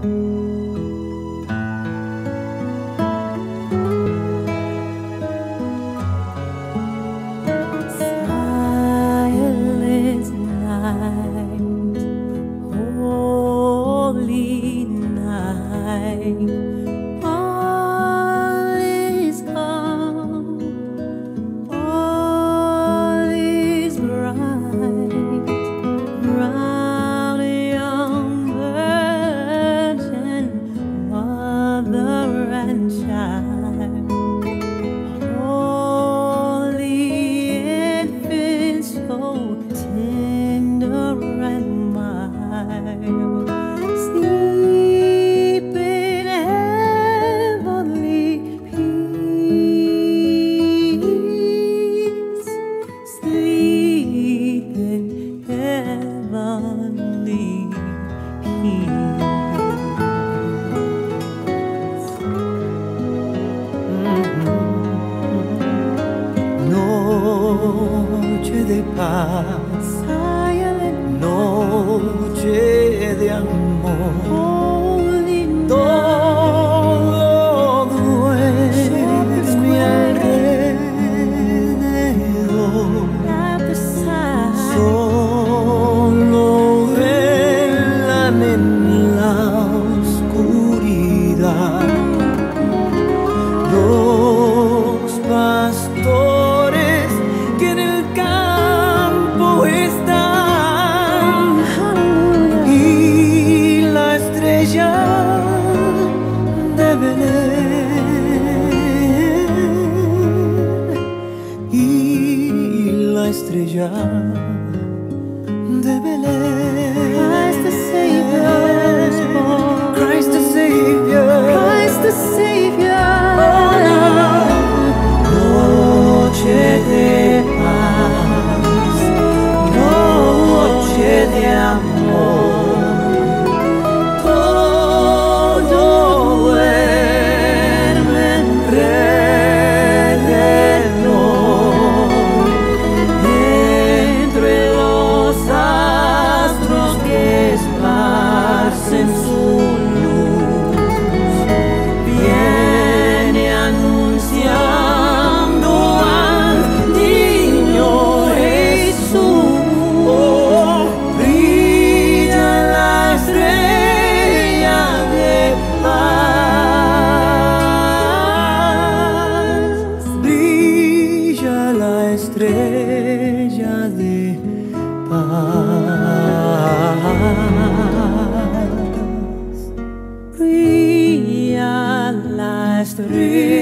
Silent night, holy night, all is calm, all is bright, round a young virgin, mother and child, holy infant, so tender and mild, sleep in heavenly peace, sleep in heavenly peace. Noche de paz, Silent noche de amor, holy night, todo duerme alrededor, at the side, solo velan en la oscuridad los pastores que en el campo están, y la estrella de Belén, y la estrella de Belén. Christ the Savior is born. Christ the Savior. Christ the Savior. Noche de paz, noche de amor, todo duerme alrededor, entre los astros que esparcen su luz, viene anunciando al niño Jesús. Oh, brilla la estrella de paz, brilla la estrella de paz, brilla la estrella